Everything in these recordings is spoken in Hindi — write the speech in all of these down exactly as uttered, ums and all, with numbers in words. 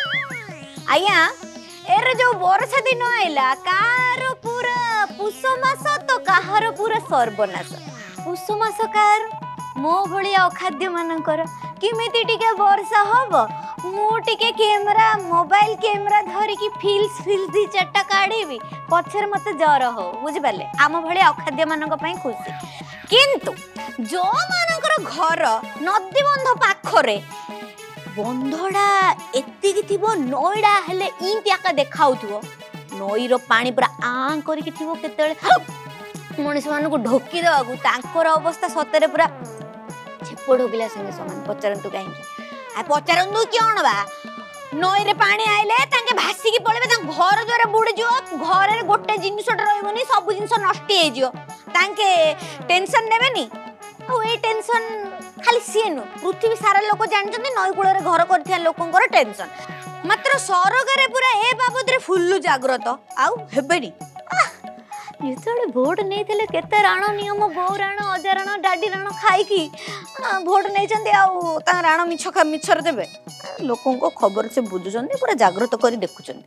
आया एरे जो वर्षा दिन आइला कार पूरा पुष मास तो काहार पूरा सर्वनाश पुष मास कार मो भलिया अखाद्य मानकर किमिति टिके वर्षा हबो मु टिके कैमरा मोबाइल कैमरा धरि की फिल्स फिल्स दी चट्टा काढीबी पछर मते जर हो बुझि पाले आम भलिया अखाद्य मानक पई खुशी किंतु जो मानकर घर नदी बंध पाखरे बंधडा एतिकी थिबो नईडा हेले इंती आका देखाउथबो नईर पानी पूरा आं करिकी थिबो केतेले मनुष मानक ढोकी देवाकू तांकर अवस्था सतरे पूरा छेप ढोकिला संगे समान पचारंतु काहे आ पचारंतु क्यों बा नईरे पानी आइले तांके भासी की पळेबे तां घर द्वारा बुडी जो घर रे गोटे जिनिसट रहबोनी सब जिनिस नष्ट हे जियो तांके टेंशन नेबेनी ओ ए टेंशन खाली सीए नु पृथ्वी सारा लोक जानछन्ती नई कूल रे घर करथिया लोकंकर टेंशन मात्र सरग रे पूरा ए बाबद रे फुल्लु जाग्रत आउ हेबेनी जेतले भोट नेइथिले केते राण नियम बो राण अजा राण डाडी राण खाई की भोट नेइछन्ती आउ ता राण मिछ खा मिछर देबे लोकन को खबर से बुझुछन्ती पूरा जाग्रत करी देखुछन्ती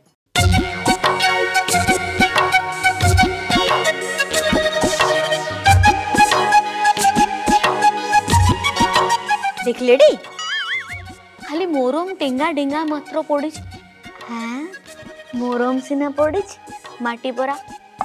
देखलेडी खाली मोरम टेंगा डेंगा मात्र पड़ी हाँ मोरम सिना पड़ी माटी परा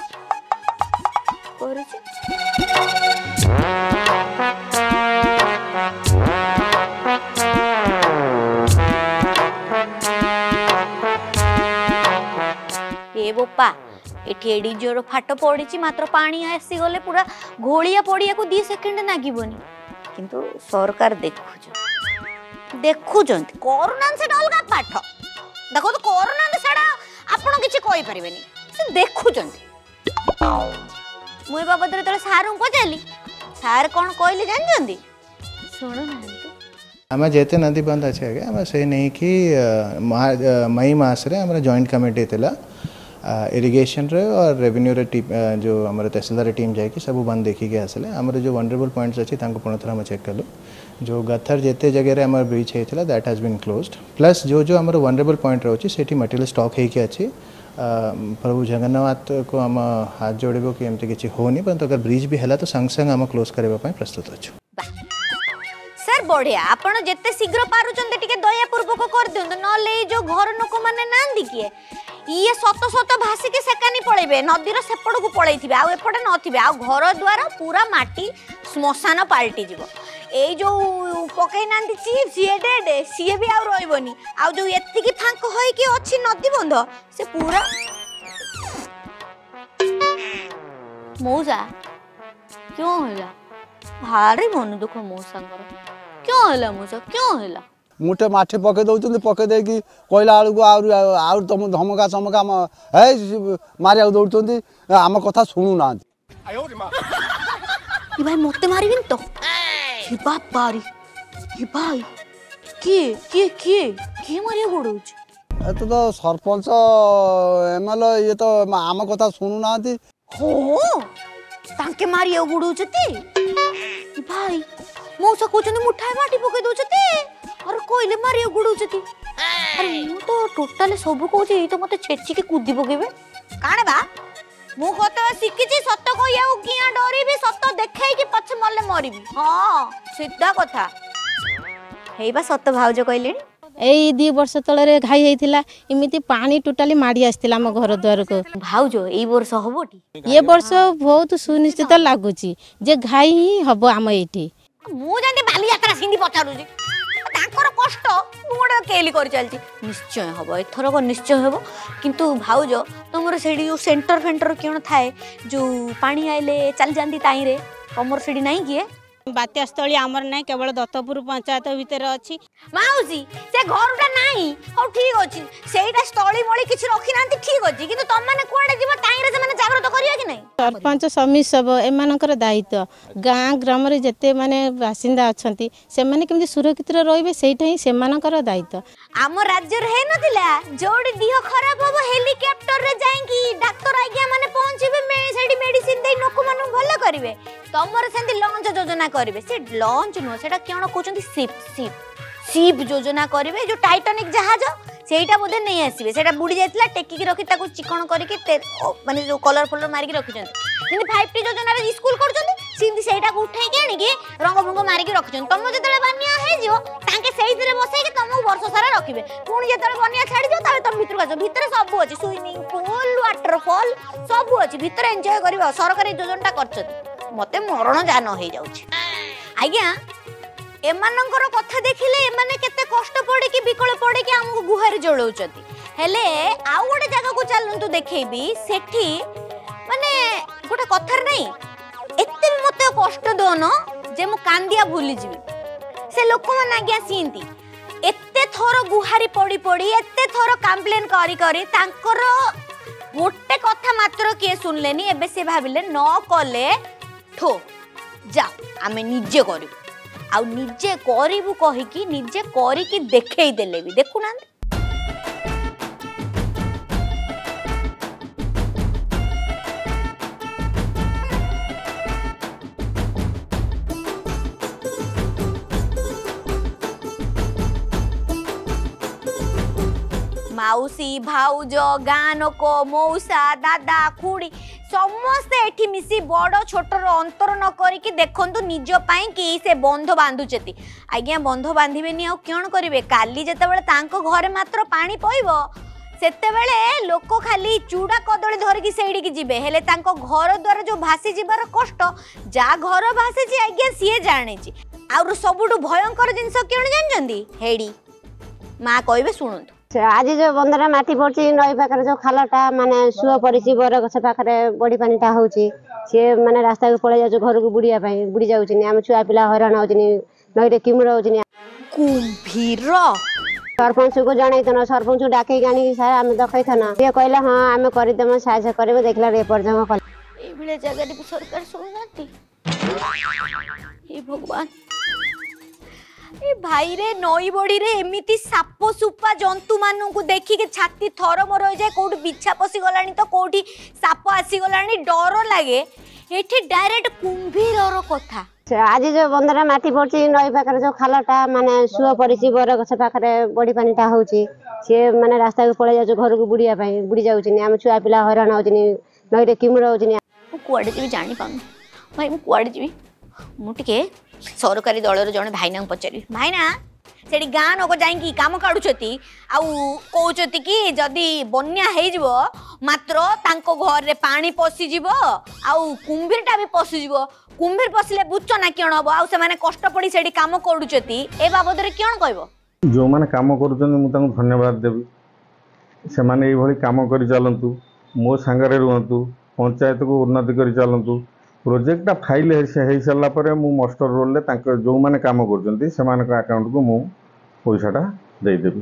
ए बोपा एठी एडी जोर फाट पड़ी मात्र पानी आसी गले पूरा घोलिया पड़िया को दी सेकेंड नागिबनी किंतु सरकार देखुछ देखुछंत कोरोना से अलगा पाठ देखो तो कोरोना सेडा आपण किछि कहि परिबेनी से देखुछंत मुई बाबद रे तले सारू पचाली सार कोन कहले जानजंदी सुनो नांती आम जेते नदी बंद अच्छे आगे आम से नहीं कि मई मास रे हमारा जॉइंट कमिटी थिला इरिगेशन रे और रेवेन्यू रे टीम जो हमारे तहसीलदार टीम जाए कि सब बंद देखी के आसले हमारे जो वनरेबल पॉइंट्स अच्छी तांको पुनः थरा हम चेक कलु जो गथर जेते जगह रे हमार ब्रिज हेतिला that has been closed plus जो जो हमारे वनरेबल पॉइंट रहउची सेठी मटेरियल स्टॉक हे के अछि प्रभु जगन्नाथ को आम हाथ जोड़ब कि एमती किसी होनी परंतु अगर ब्रिज भी है तो संग संग आम क्लोज करने प्रस्तुत अच्छु सर बढ़िया आपण जेते शीघ्र पारुचंते टिके दया पूर्वक कर दियंत नले जो घर लोक माने नांदी किए ये सत सत भासी के सेकानी पळेबे नदीर सेपड़ को पळैथिबे आ एपटे नथिबे आ घर द्वारा पूरा माटी श्मशान पाल्टी जीवो ए जो पकई नांदी चिप सी डेडे सी भी आ रहबनी आ जो एत्ती की फांक होई कि अछि नदी बंध से पूरा मौसा क्यों होला भारी मन दुख मौसांगर क्यों होला मौसा क्यों होला मुठे माठे पके दउचंदी पके दे कि कोइला आलू को आउर आउर तुम धमका समका हे मारिया दउचंदी आम कथा सुनु ना आयो रे मां ई भाई मते मारिबिन तो ई बाप पारी ई भाई के के के के मारिया गोडउछ ए तो तो सरपंच एमएल ये तो आम कथा सुनु ना हो तांके मारिया गोडउछती ई भाई मौसा कोचने मुठाए माटी पके दउछती अरे कोइले मारिया गुडुचती अरे मु तो टोटल सब कहूची ई तो मते छेची के कुदी पकेबे काने बा मु कत सिकिची सत्य कहिया किया डरीबी सत्य देखाई कि पछ मले मरिबी हां सीधा कथा हेबा सत्य भाउज कहलेनी एई दी वर्ष तळे घाई हेतिला इमिति पानी टोटली माडी आस्तिला हम घर द्वार को भाउज एई वर्ष हबोटी ये वर्ष बहुत सुनिश्चित लागुची जे घाई ही हबो हम एठी मु जाने बाली यात्रा सिंधी पचारुजी तांकर कष्ट मुडे केली कर चलची निश्चय हबो एथर को निश्चय हबो किंतु भाउज तमर सेडी जो सेंटर फेंटर केन थाए जो पानी आइले चल जांदी ताई रे तमर सेडी नाही किए बात्या स्थली आमर नाही केवल दत्तपुर पंचायत भीतर अछि माउसी से घरटा नाही हो ठीक अछि सेईटा स्थली मोली किछ रखि नांती ठीक अछि किंतु तम माने कोडे जीव ताई रे से जागृत करिया कि नहीं सरपंच समिति सब एमानकर दायित्व गाँ ग्राम रे जते माने बासिंदा अछंती से माने केमि सुरक्षित रहिबे सेइटा ही सेमानकर दायित्व आम राज्य रे हे नथिला जोडी दिह खराब होबो हेलीकॉप्टर रे जाई कि डॉक्टर आज्ञा माने पहुंचीबे मे सेडी मेडिसिन देई लोक मानु भलो करिवे तमर सेंती लॉन्च योजना करिवे से लॉन्च नो सेटा केन कहउचंती शिप शिप सीप योजना करेंगे जो टाइटानिक जहाज सेटा बोधे नहीं आसवे से बुड़ी जाता टेकिक रखी चिकन करके माने जो कलर फलर मारिक रखिंट फाइव टी योजन स्कूल कर उठे आनिकी रंग भंग मारिक रखिंट तुम जो बनिया होते बसैक तुमको वर्ष सारा रखिए पुणी जो बनिया छाड़ी जाओ तुम भितर आस भितर सब अच्छे स्विमिंग पूल वाटरफॉल सब अच्छे भितर एंजॉय कर सरकारी योजना कर मत मरण जान हो जाए आज्ञा एमानंकर कथा देखिले एमाने केते कष्ट पड़े कि विकल पड़े कि हमको गुहार जळौचती हेले आउ गोटे जगह को चलंतु देखेबी सेठी माने गोटे कथार नहीं एते मते कष्ट दोनो जे मु कांदिया भूली जीवी से लोक मन आज्ञा सींती एते थोर गुहारी पड़ी पड़ी एते थोर कंप्लेन करी करी तांकर गोटे कथा मात्र के सुनलेनी एबे से भाबिले न कले ठो जा आमे निजे करू आउ निजे करिबु कहिकी निजे करिकी देखै देले भी देखु ना माउसी भाउज गानक मौसा दादा खुड़ी समस्ते एठी मिसी बड़ छोटर अंतर न करिकी देखंतु निज पई कि से बंध बांधुचती आज्ञा बंध बांधिबेनी आ कोन करिवे काली जेतेबेले तांको घरे मात्र पानी पइबो सेतेबेले लोक खाली चूड़ा कदली धरिकी सेडी की जिबे हेले तांको घर द्वारा जो भासी जिबार कष्ट जा घर भासी जी आज्ञा सीए जाने छी आउर सबुटु भयंकर जिंस कोन जानजंदी हेडी मां कहबे सुनंतु आज जो बंदर माटी पड़ी नई पाखे जो खालटा माने सुह पड़ी बर गछ पाखे बड़ी पानीटा हो सी मैंने रास्ता को पड़े जाऊँ घर को बुड़िया बुड़ी जाऊँ आम छुआ पिला हईराण हो नई किमुड़ हो सरपंच को जन सरपंच डाक आनी सार आम दखना सी कहला हाँ आम करदेम साहय कर देखला एपर्तन जगह सरकार शुणुना भगवान ए भाई रे नई बड़ी रे एमिति साप सुपा जंतु मानू को देखी के छाती थरमर हो जाए कोठी बिछा पसी गलानी तो कोठी साप आसी गलानी डर लागे एठी डायरेक्ट कुंभीरर कथा आज जो बंदर माटी पड़ी नई पाखे जो खालटा माने सुह पड़ी बर गछ पाखे बड़ी पानीटा हो सी मैंने रास्ता को पड़े जाऊँ घर को बुड़िया बुड़ी जाऊँ आम छुआ पिला हईराण हो नई किमुड़ हो कुआड़े जी जानी पाऊँ भाई मुझे कुआड़े जी मुझे सरकारी दलर जड़े भाईना पचारि भाईना से गाँ लोक जाकि कम काढ़ुचती आउती कि जदि बन्या हो मात्र तांको घर रे पानी पशिज आउ कुंभीरटा भी पशिज कुंभीर पशिले बुझ ना कौन हम आउ से कष्ट पड़ी से कम करुचती ए बाबद कौन कह जो मैंने कम कर धन्यवाद देवी से मैंने ये कम कर चलतु मो सांगरे रुहतु पंचायत को उन्नति कर चलतु प्रोजेक्टा फाइल हो सारा पर मु मास्टर रोल जो मैंने कम कर अकाउंट को मु पैसाटा देदेवी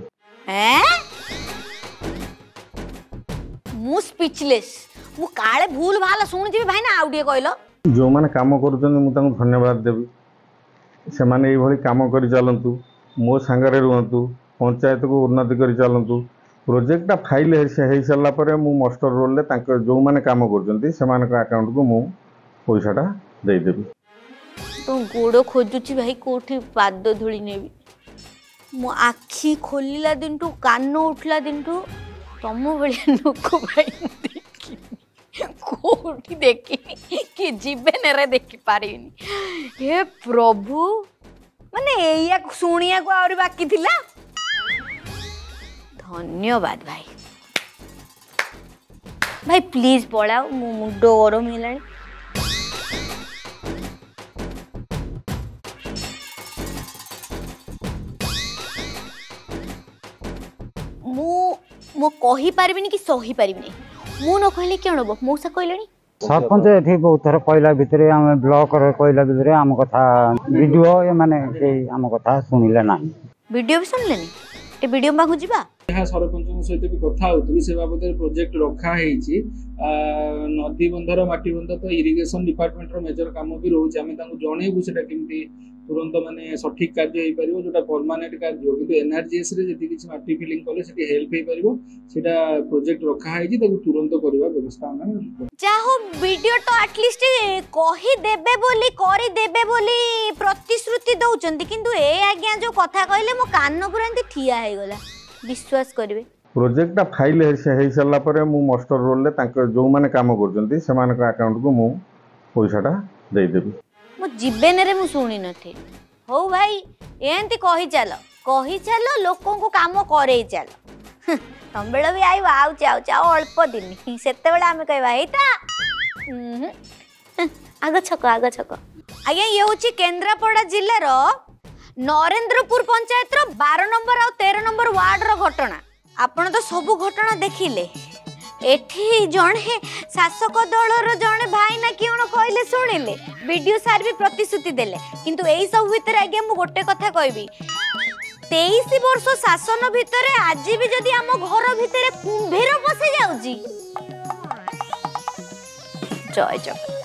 मु स्पीचलेस मु काले भूल भाल शुणी भाई ना आउ कहल जो मैंने कम कर धन्यवाद देवी से मैंने ये कम कर चलतु मो सांगरे रुहतु पंचायत को उन्नति कर चलतु प्रोजेक्टा फाइल हो सारा पर मु मास्टर रोल जो मैंने कम कर अकाउंट को मु पैसाटा देदेवी तो गोड़ खोजुची भाई कोठी पाद धूली नेबी मो आखि खोलिला दिन टू कान उठला दिन टू तम भलिया लोक भाई देखी कोठी देखी कि जीवन रे देखी पारिनी हे प्रभु माने एया सुनिया को और बाकी थिला धन्यवाद भाई भाई प्लीज पळाओ मु मुंडो गरम हेलानी मो कही पारिबिनी कि सही पारिबिनी मु न कहले केन हो मौसा कहलेनी सरपंच एठी बहुत थर कहला भितर हम ब्लॉक रे कहला भितर हम कथा वीडियो ए माने से हम कथा सुनिले ना वीडियो भी सुनलेनी ए वीडियो मागु जिबा यहाँ सरपंच सहित भी कथा होती से बाबद प्रोजेक्ट रखा है नदी बंधर माटी बंध तो इरिगेशन डिपार्टमेंट मेजर काम भी रोचे आम जनइबू से केमती तुरंत माने सठिक कार्य हो पारिबो जोटा परमानेंट कार्य किंतु एनआरजीएस रे जति किछि माटी फिलिंग कले सेठी हेल्प हे पारिबो सेटा प्रोजेक्ट रखा है जी ताकू तुरंत करबा व्यवस्था हम चाहो वीडियो तो एटलीस्ट कही देबे बोली करी देबे बोली प्रतिश्रुति दउचंदी किंतु ए आज्ञा जो कथा कहले मो कान पुरा एंती ठिया हे गला विश्वास करिवे प्रोजेक्ट फाइल हे सारा पर मु मास्टर रोल जो मैंने काम कर अकाउंट को मु पैसाटा देदेवी मो जीवन रे मु सुनी नथि हो भाई एंती कही चल कही चल लोकों को काम करे चल तम बेला भी आई आउ चाउ चाउ अल्प दिन सेते बेला हमें कहबा एटा आग छक आग छक आज्ञा ये होची केंद्रापड़ा जिल्ला रो नरेंद्रपुर पंचायत रो बारह नंबर आ तेरह नंबर वार्ड रो घटना आपण तो सब घटना देखिले एठी जणे शासक दलर जणे भाई ना किउन कहले सुनिले वीडियो सार भी प्रतिश्रुति देले किंतु एई सब भितर आगे मु गोटे कथा कहबी तेईस वर्ष शासन भितर आज भी जदि आम घर भितर कुंभीर पसि जाउची जय जगन्नाथ।